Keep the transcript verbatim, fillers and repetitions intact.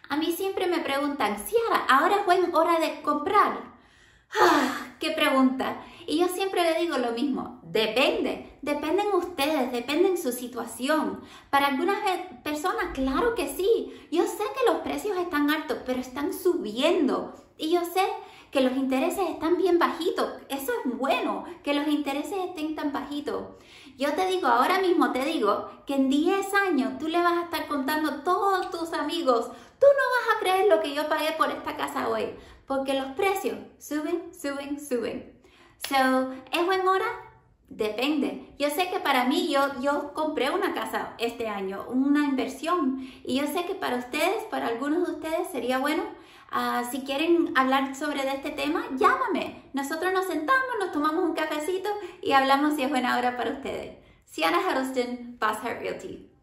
A mí siempre me preguntan, Ciara, ¿ahora es buena hora de comprar? ¡Ah! ¡Qué pregunta! Y yo siempre le digo lo mismo, depende, dependen ustedes, dependen su situación. Para algunas personas, claro que sí, yo sé que los precios están altos, pero están subiendo. Y yo sé que los intereses están bien bajitos, eso es bueno, que los intereses estén tan bajitos. Yo te digo, ahora mismo te digo, que en diez años tú le vas a estar contando a todos tus amigos, tú no vas a creer lo que yo pagué por esta casa hoy, porque los precios suben, suben, suben. So, ¿es buena hora? Depende. Yo sé que para mí, yo, yo compré una casa este año, una inversión, y yo sé que para ustedes, para algunos de ustedes sería bueno. Uh, si quieren hablar sobre de este tema, llámame. Nosotros nos sentamos, nos tomamos un cafecito y hablamos si es buena hora para ustedes. Ciara Huddleston, Boss Heart Realty.